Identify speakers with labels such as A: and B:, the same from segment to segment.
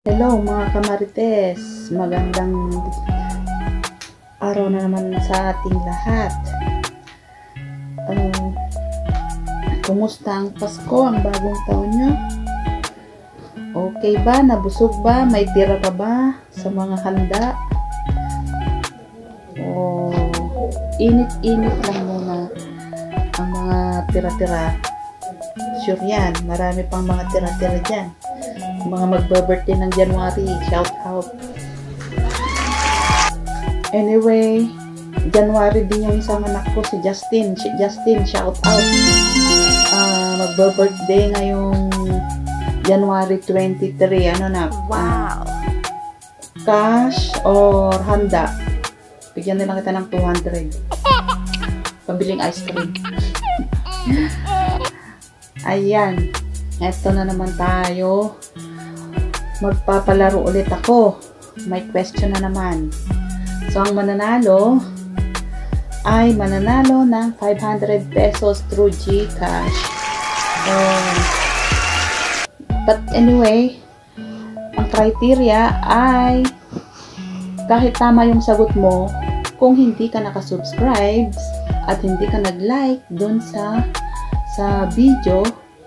A: Hello mga kamarites, magandang araw na naman sa ating lahat. Kumusta ang Pasko, ang bagong taon nyo? Okay ba? Nabusog ba? May tira pa ba sa mga handa? O init-init lang muna ang mga tira-tira? Sure yan, marami pang mga tira-tira dyan. Mga magba-birthday ng January, shout out. Anyway, January din yung isang anak ko, si Justin. Justin, shout out. Magba-birthday ngayong January 23. Ano na?
B: Wow!
A: Cash or handa? Bigyan na lang kita ng 200. Pabiling ice cream. Ayan. Eto na naman tayo. Magpapalaro ulit ako. May question na naman. So, ang mananalo ay mananalo ng 500 pesos through GCash. But anyway, ang criteria ay kahit tama yung sagot mo, kung hindi ka nakasubscribe at hindi ka nag-like dun sa video,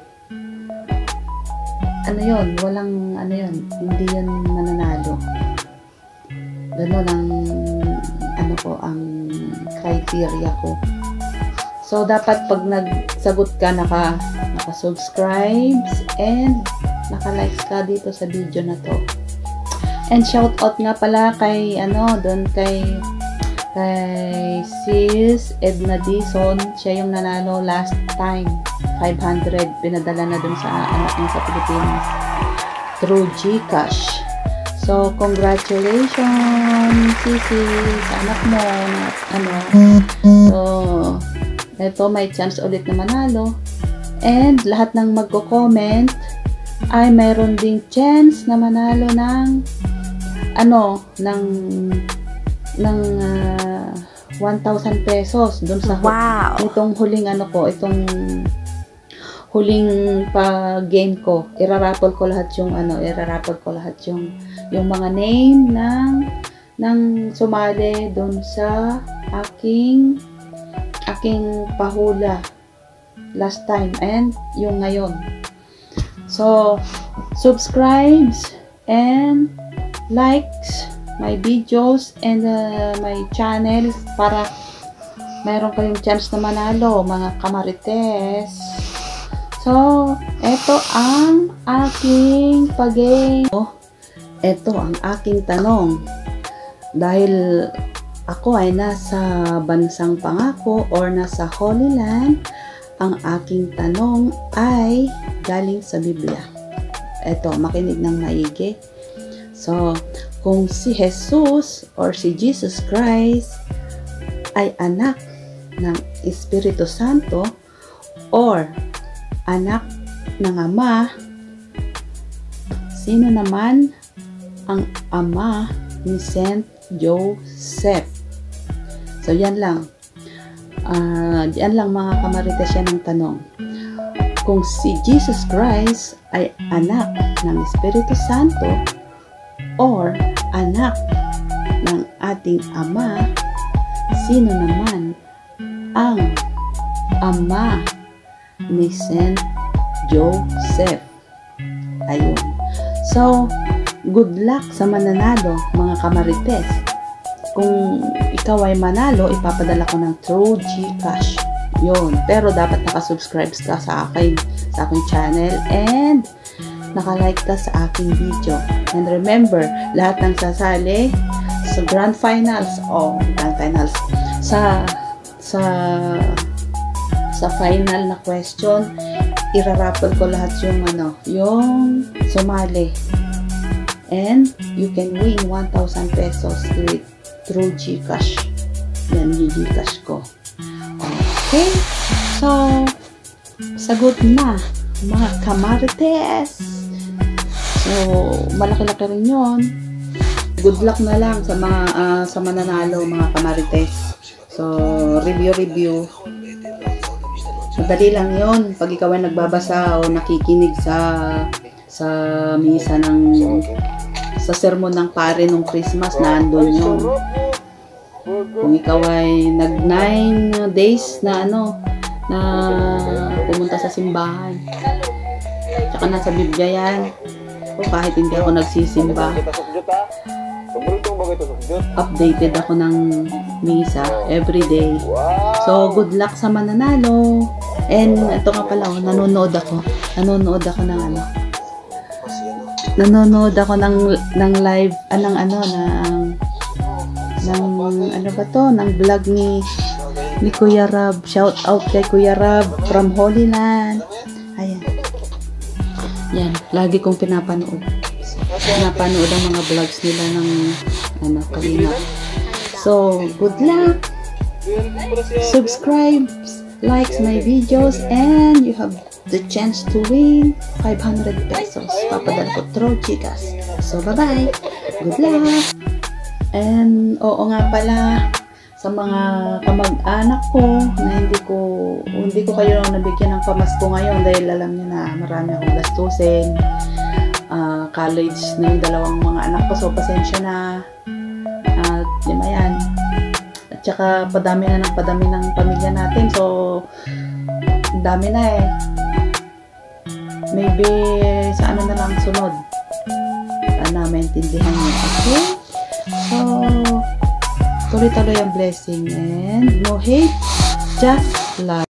A: walang hindi yan mananalo. Ganun ang criteria ko. So, dapat pag nagsagot ka, naka-subscribe and naka-likes ka dito sa video na to. And shout out nga pala kay Sis Edna Dizon. Siya yung nanalo last time. 500 pinadala na dun sa anak niya sa Pilipinas through GCash. So, congratulations, Sisi, sa anak mo. So, eto, may chance ulit na manalo. And lahat ng magko-comment ay mayroon ding chance na manalo ng 1,000 pesos dun sa itong huling huling game ko. Iraraffle ko lahat yung yung mga name ng sumali dun sa aking pahula last time and yung ngayon. So, subscribes and likes my videos and my channel para mayroon kayong chance na manalo, mga kamarites. So, ito ang aking pag-game. Ito ang aking tanong. Dahil ako ay nasa bansang pangako or nasa Holy Land, ang aking tanong ay galing sa Biblia. Ito, makinig ng maigi. So, kung si Jesus or si Jesus Christ ay anak ng Espiritu Santo or anak ng Ama, sino naman ang ama ni Saint Joseph? So, yan lang. Yan lang mga kamarites, yan ang tanong. Kung si Jesus Christ ay anak ng Espiritu Santo or anak ng ating Ama, sino naman ang ama ni Saint Joseph? Ayun. So, good luck sa mananalo, mga kamarites. Kung ikaw ay manalo, ipapadala ko ng through GCash. Yun. Pero dapat nakasubscribe ka sa aking channel and nakalike ka sa aking video. And remember, lahat ng sasali sa grand finals sa final na question, iraraffle ko lahat yung sumali. And you can win 1,000 pesos through GCash. Yan yung GCash ko. Okay? So, sagot na, mga kamarites. So, malaki-laki rin yun. Good luck na lang sa mga sa mananalo, mga kamarites. So, review. Madali lang yun pag ikaw ay nagbabasa o nakikinig sa misa ng sa sermon ng pare nung Christmas, nandun yun. Kung ikaw ay nag 9 days na na pumunta sa simbahan. Tsaka nasa Biblia yan. O kahit hindi ako nagsisimba, updated ako ng misa every day. So, good luck sa mananalo. And ito nga pala, nanonood ako ng nanonood ako ng live, ng vlog ni Kuya Rab. Shout out kay Kuya Rab from Holy Land. Ayan. Yan, lagi kong pinapanood ang mga vlogs nila ng Kalingap. So, good luck. Subscribe, likes my videos, and you have the chance to win 500 pesos. Papadala ko through Gcash. So, bye-bye. Good luck. And, oo nga pala, sa mga kamag-anak ko na hindi ko kayo nabigyan ng pamasko ngayon dahil alam niyo na marami akong gastusin. College na yung dalawang mga anak ko, so pasensya na. At yun na yan. At saka padami ng pamilya natin, so dami na eh. Maybe sa na lang sunod. Sana maintindihan niyo. Okay? So, tuloy-tuloy ang blessing and no hate, just love.